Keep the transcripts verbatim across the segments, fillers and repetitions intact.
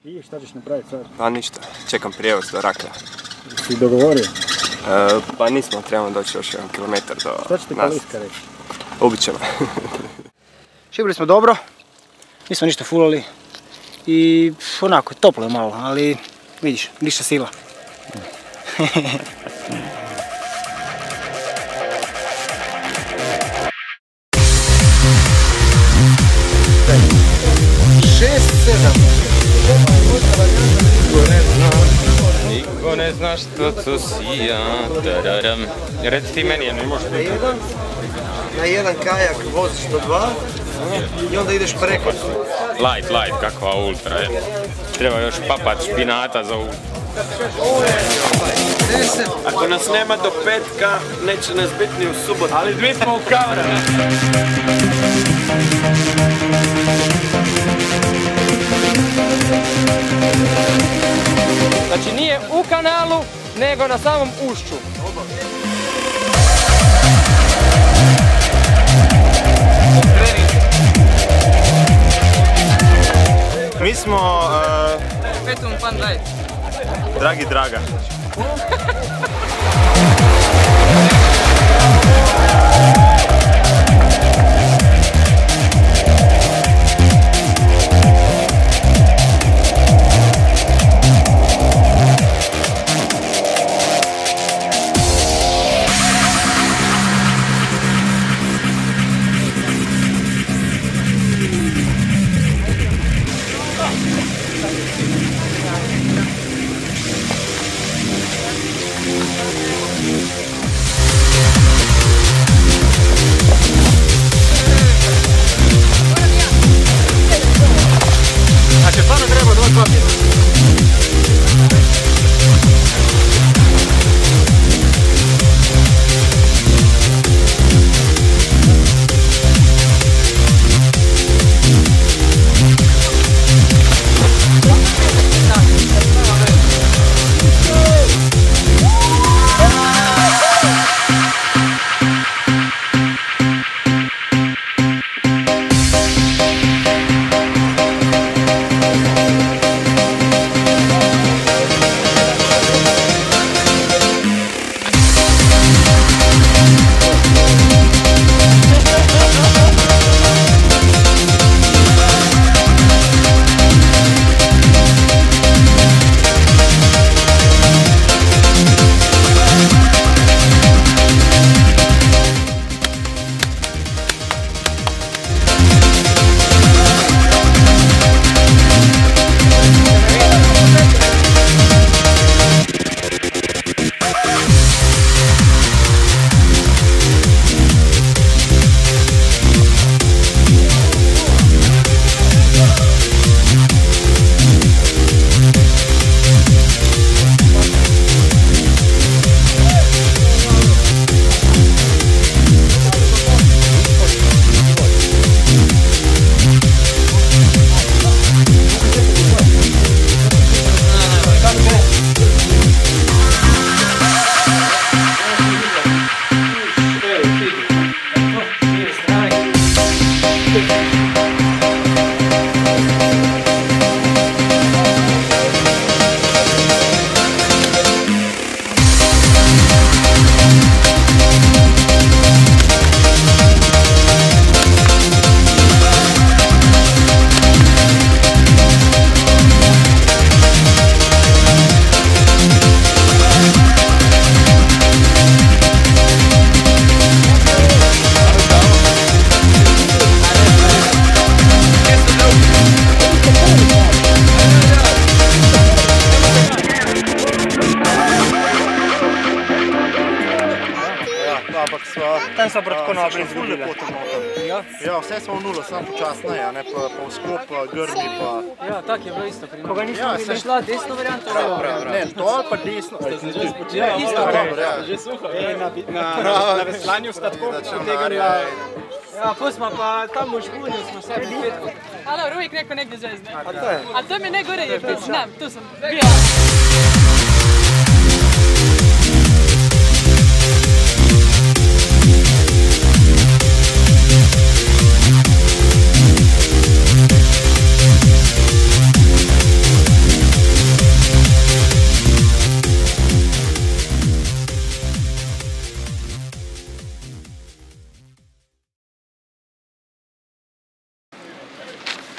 I šta ćeš napraviti sad? Pa ništa, čekam prijevoz do Rakla. Si dogovorio? E, pa nismo, trebamo doći još jedan kilometar do nas. Šta će ti Paliska reći? Ubit ćemo. Šibili smo dobro, nismo ništa fulali i onako, toplo je malo, ali vidiš, ništa sila. Šest, sedam. Niko ne zna što to si ja. Reci ti meni, ne možeš na jedan, na jedan kajak voziš do dva i onda ideš preko. Light, light, kakva ultra je. Treba još papat špinata za ultra. Ako nas nema do petka, neće nas biti ni u subotu. Ali mi smo u kamera. Znači nije u kanalu, nego na samom ušću. Mi smo... Uh, Petum Fun Ride. Dragi Draga. Ten so bratko nabrali zgodile. Ja? Ja, vse smo v nulo, samo počasneje, ne pa povskop, pa grmi, pa... Ja, tak je bilo isto pri nas. Koga nismo ja, šla desno varianto? Prav, prav, prav. Ne, to ali pa desno. Ja, isto. Že suho. Na veslanju sta tako potegali. Ja, pusma pa tam u Žgunju smo se u petku. Ali uvijek neko negdje zvezne. A to je? A to mi ne gore je pet, znam, tu sam bila.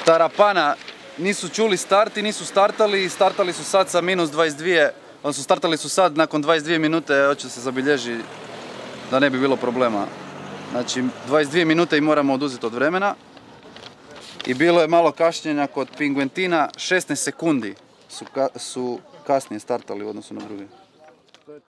tarapana nisu čuli start i nisu startali i startali su sad sa minus dvadeset dvije, odnosno startali su sad nakon dvadeset dvije minute, hoće se zabilježi da ne bi bilo problema. Znači dvadeset dvije minute im moramo oduzeti od vremena i bilo je malo kašnjenja kod Pingventina, šesnaest sekundi su, ka, su kasnije startali u odnosu na druge.